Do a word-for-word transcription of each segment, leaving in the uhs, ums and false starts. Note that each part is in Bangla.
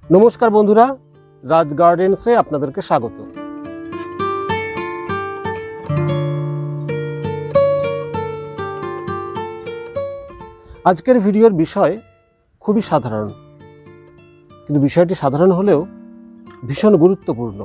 নমস্কার বন্ধুরা, রাজ গার্ডেন্সে আপনাদেরকে স্বাগত। আজকের ভিডিওর বিষয় খুবই সাধারণ, কিন্তু বিষয়টি সাধারণ হলেও ভীষণ গুরুত্বপূর্ণ।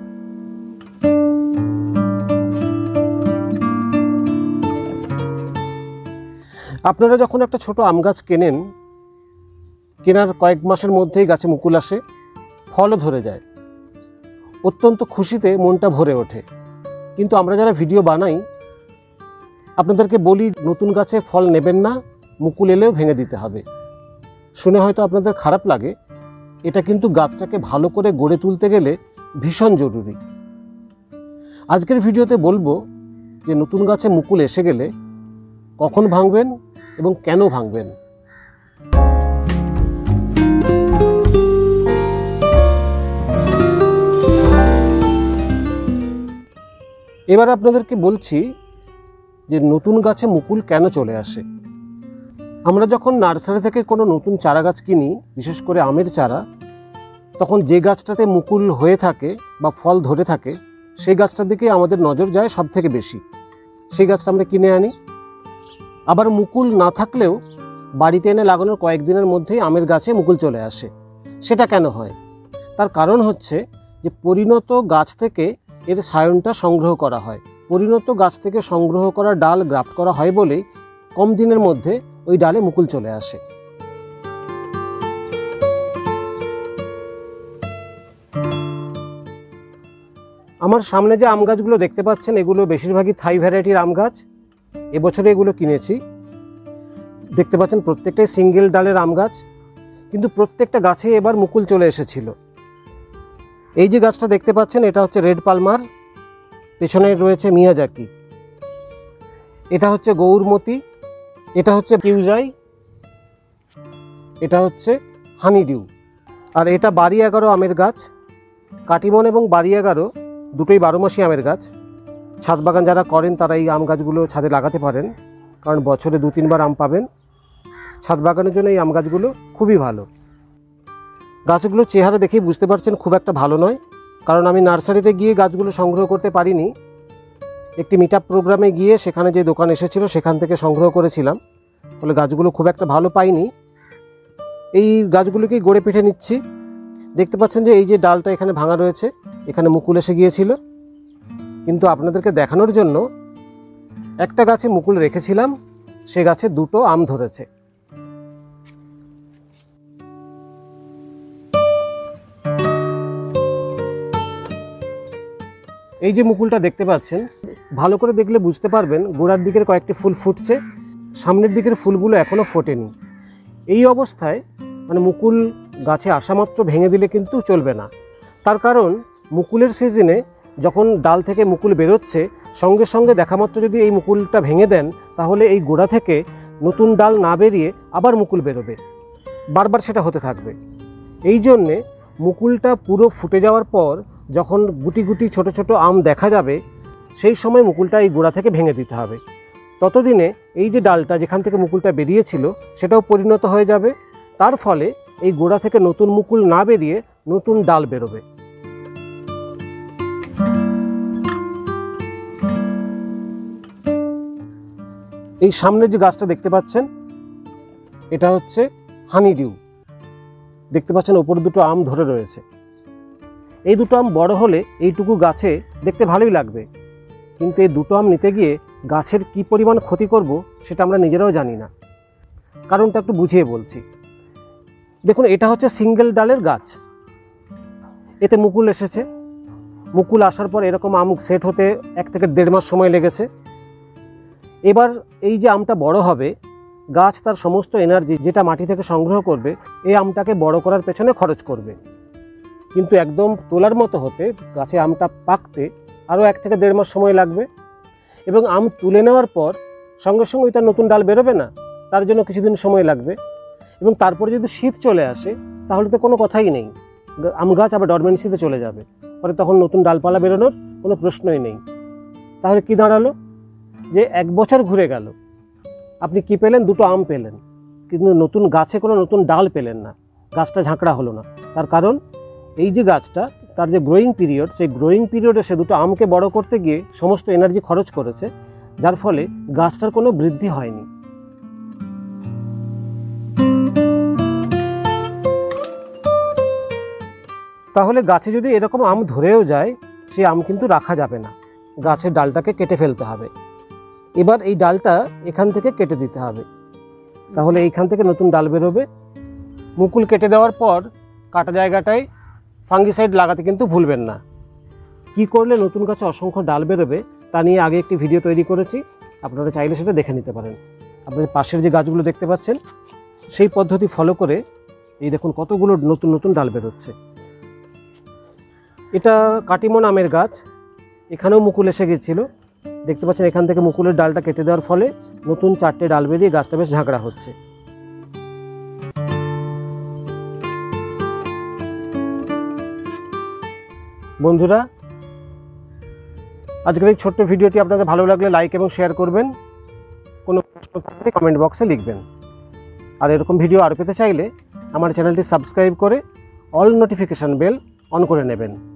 আপনারা যখন একটা ছোট আম গাছ কেনেন, কেনার কয়েক মাসের মধ্যেই গাছে মুকুল আসে, ফলও ধরে যায়, অত্যন্ত খুশিতে মনটা ভরে ওঠে। কিন্তু আমরা যারা ভিডিও বানাই আপনাদেরকে বলি, নতুন গাছে ফল নেবেন না, মুকুল এলেও ভেঙে দিতে হবে। শুনে হয়তো আপনাদের খারাপ লাগে, এটা কিন্তু গাছটাকে ভালো করে গড়ে তুলতে গেলে ভীষণ জরুরি। আজকের ভিডিওতে বলবো যে নতুন গাছে মুকুল এসে গেলে কখন ভাঙবেন এবং কেন ভাঙবেন। এবার আপনাদেরকে বলছি যে নতুন গাছে মুকুল কেন চলে আসে। আমরা যখন নার্সারি থেকে কোনো নতুন চারা গাছ কিনি, বিশেষ করে আমের চারা, তখন যে গাছটাতে মুকুল হয়ে থাকে বা ফল ধরে থাকে সেই গাছটার দিকে আমাদের নজর যায় সব থেকে বেশি। সেই গাছটা আমরা কিনে আনি। আবার মুকুল না থাকলেও বাড়িতে এনে লাগানোর কয়েকদিনের মধ্যেই আমের গাছে মুকুল চলে আসে। সেটা কেন হয়? তার কারণ হচ্ছে যে পরিণত গাছ থেকে এর সায়নটা সংগ্রহ করা হয়। পরিণত গাছ থেকে সংগ্রহ করা ডাল গ্রাফট করা হয় বলেই কম দিনের মধ্যে ওই ডালে মুকুল চলে আসে। আমার সামনে যে আম গাছগুলো দেখতে পাচ্ছেন, এগুলো বেশিরভাগই থাই ভ্যারাইটির আম গাছ। এবছরে এগুলো কিনেছি। দেখতে পাচ্ছেন প্রত্যেকটাই সিঙ্গেল ডালের আম গাছ, কিন্তু প্রত্যেকটা গাছে এবার মুকুল চলে এসেছিল। এই যে গাছটা দেখতে পাচ্ছেন, এটা হচ্ছে রেড পালমার, পেছনে রয়েছে মিয়াজাকি। এটা হচ্ছে গৌরমতি, এটা হচ্ছে কিউজাই, এটা হচ্ছে হানিডিউ, আর এটা বাড়ি এগারো আমের গাছ। কাটিমন এবং বাড়ি এগারো দুটোই বারো মাসি আমের গাছ। ছাদ বাগান যারা করেন তারা এই আম গাছগুলো ছাদে লাগাতে পারেন, কারণ বছরে দু তিনবার আম পাবেন। ছাদ বাগানের জন্য এই আম গাছগুলো খুবই ভালো। গাছগুলোর চেহারা দেখেই বুঝতে পারছেন খুব একটা ভালো নয়, কারণ আমি নার্সারিতে গিয়ে গাছগুলো সংগ্রহ করতে পারিনি। একটি মিট আপ প্রোগ্রামে গিয়ে সেখানে যে দোকান এসেছিল সেখান থেকে সংগ্রহ করেছিলাম, ফলে গাছগুলো খুব একটা ভালো পাইনি। এই গাছগুলোকেই গড়ে পিঠে নিচ্ছি। দেখতে পাচ্ছেন যে এই যে ডালটা এখানে ভাঙা রয়েছে, এখানে মুকুল এসে গিয়েছিল, কিন্তু আপনাদেরকে দেখানোর জন্য একটা গাছে মুকুল রেখেছিলাম, সে গাছে দুটো আম ধরেছে। এই যে মুকুলটা দেখতে পাচ্ছেন, ভালো করে দেখলে বুঝতে পারবেন গোড়ার দিকের কয়েকটি ফুল ফুটছে, সামনের দিকের ফুলগুলো এখনো ফোটেনি। এই অবস্থায় মানে মুকুল গাছে আসা মাত্র ভেঙে দিলে কিন্তু চলবে না। তার কারণ মুকুলের সিজনে যখন ডাল থেকে মুকুল বেরোচ্ছে, সঙ্গে সঙ্গে দেখা মাত্র যদি এই মুকুলটা ভেঙে দেন, তাহলে এই গোড়া থেকে নতুন ডাল না বেরিয়ে আবার মুকুল বেরোবে, বারবার সেটা হতে থাকবে। এই জন্যে মুকুলটা পুরো ফুটে যাওয়ার পর যখন গুটি গুটি ছোট ছোট আম দেখা যাবে, সেই সময় মুকুলটা এই গোড়া থেকে ভেঙে দিতে হবে। ততদিনে এই যে ডালটা যেখান থেকে মুকুলটা বেরিয়েছিল সেটাও পরিণত হয়ে যাবে। তার ফলে এই গোড়া থেকে নতুন মুকুল না বেরিয়ে নতুন ডাল বেরোবে। এই সামনে যে গাছটা দেখতে পাচ্ছেন, এটা হচ্ছে হানিডিউ। দেখতে পাচ্ছেন ওপরে দুটো আম ধরে রয়েছে। এই দুটো আম বড় হলে এইটুকু গাছে দেখতে ভালোই লাগবে, কিন্তু এই দুটো আম নিতে গিয়ে গাছের কি পরিমাণ ক্ষতি করব সেটা আমরা নিজেরাও জানি না। কারণটা একটু বুঝিয়ে বলছি। দেখুন, এটা হচ্ছে সিঙ্গেল ডালের গাছ, এতে মুকুল এসেছে। মুকুল আসার পর এরকম আম সেট হতে এক থেকে দেড় মাস সময় লেগেছে। এবার এই যে আমটা বড় হবে, গাছ তার সমস্ত এনার্জি যেটা মাটি থেকে সংগ্রহ করবে এই আমটাকে বড় করার পেছনে খরচ করবে, কিন্তু একদম তোলার মতো হতে গাছে আমটা পাকতে আরও এক থেকে দেড় মাস সময় লাগবে। এবং আম তুলে নেওয়ার পর সঙ্গে সঙ্গে তার নতুন ডাল বেরোবে না, তার জন্য কিছুদিন সময় লাগবে। এবং তারপরে যদি শীত চলে আসে তাহলে তো কোনো কথাই নেই, আম গাছ আবার ডরমেন্সিতে চলে যাবে, পরে তখন নতুন ডালপালা বেরোনোর কোনো প্রশ্নই নেই। তাহলে কি দাঁড়ালো? যে এক বছর ঘুরে গেল, আপনি কি পেলেন? দুটো আম পেলেন, কিন্তু নতুন গাছে কোনো নতুন ডাল পেলেন না। গাছটা ঝাঁকড়া হলো না। তার কারণ এই যে গাছটা, তার যে গ্রোয়িং পিরিয়ড, সেই গ্রোয়িং পিরিয়ডে সে দুটো আমকে বড় করতে গিয়ে সমস্ত এনার্জি খরচ করেছে, যার ফলে গাছটার কোনো বৃদ্ধি হয়নি। তাহলে গাছে যদি এরকম আম ধরেও যায়, সেই আম কিন্তু রাখা যাবে না, গাছের ডালটাকে কেটে ফেলতে হবে। এবার এই ডালটা এখান থেকে কেটে দিতে হবে, তাহলে এইখান থেকে নতুন ডাল বেরোবে। মুকুল কেটে দেওয়ার পর কাটা জায়গাটায় ফাঙ্গিসাইড লাগাতে কিন্তু ভুলবেন না। কি করলে নতুন গাছে অসংখ্য ডাল বেরোবে তা নিয়ে আগে একটি ভিডিও তৈরি করেছি, আপনারা চাইলে সেটা দেখে নিতে পারেন। আপনাদের পাশের যে গাছগুলো দেখতে পাচ্ছেন, সেই পদ্ধতি ফলো করে এই দেখুন কতগুলো নতুন নতুন ডাল বেরোচ্ছে। এটা কাটিমন আমের গাছ, এখানেও মুকুল এসে গেছিল, দেখতে পাচ্ছেন এখান থেকে মুকুলের ডালটা কেটে দেওয়ার ফলে নতুন চারটে ডাল বেরিয়ে গাছটা বেশ ঝাঁকড়া হচ্ছে। বন্ধুরা, আজকের এই ছোট্ট ভিডিওটি আপনাদের ভালো লাগলে লাইক এবং শেয়ার করবেন, কোনো প্রশ্ন থাকলে কমেন্ট বক্সে লিখবেন। আর এরকম ভিডিও আরও পেতে চাইলে আমার চ্যানেলটি সাবস্ক্রাইব করে অল নোটিফিকেশান বেল অন করে নেবেন।